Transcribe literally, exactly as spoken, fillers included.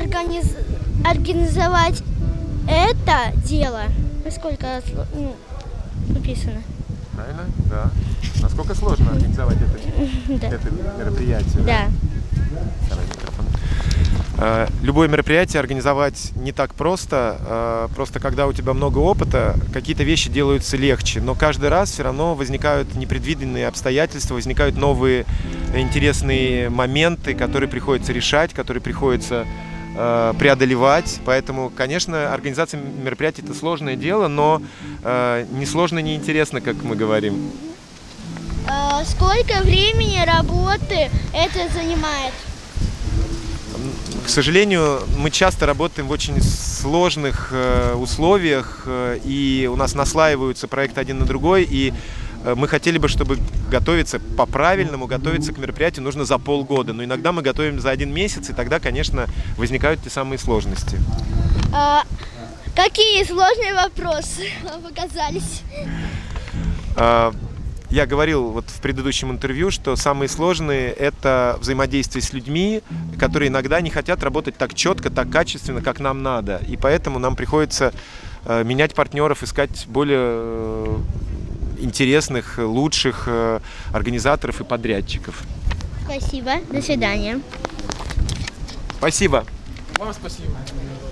организ... организовать это дело? Насколько ну, написано? Правильно? Да. Насколько сложно организовать это, это мероприятие? Да. Давай микрофон. Любое мероприятие организовать не так просто. Просто когда у тебя много опыта, какие-то вещи делаются легче. Но каждый раз все равно возникают непредвиденные обстоятельства, возникают новые интересные моменты, которые приходится решать, которые приходится преодолевать. Поэтому, конечно, организация мероприятий — это сложное дело, но не сложно, не интересно, как мы говорим. А сколько времени работы это занимает? К сожалению, мы часто работаем в очень сложных э, условиях, э, и у нас наслаиваются проекты один на другой, и э, мы хотели бы, чтобы готовиться по-правильному, готовиться к мероприятию нужно за полгода, но иногда мы готовим за один месяц, и тогда, конечно, возникают те самые сложности. А какие сложные вопросы вам показались? А, Я говорил вот в предыдущем интервью, что самые сложные – это взаимодействие с людьми, которые иногда не хотят работать так четко, так качественно, как нам надо. И поэтому нам приходится э, менять партнеров, искать более э, интересных, лучших э, организаторов и подрядчиков. Спасибо. До свидания. Спасибо. Вам спасибо.